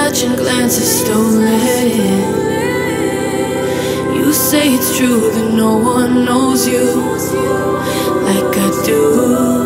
touch and glance is stolen. You say it's true that no one knows you like I do.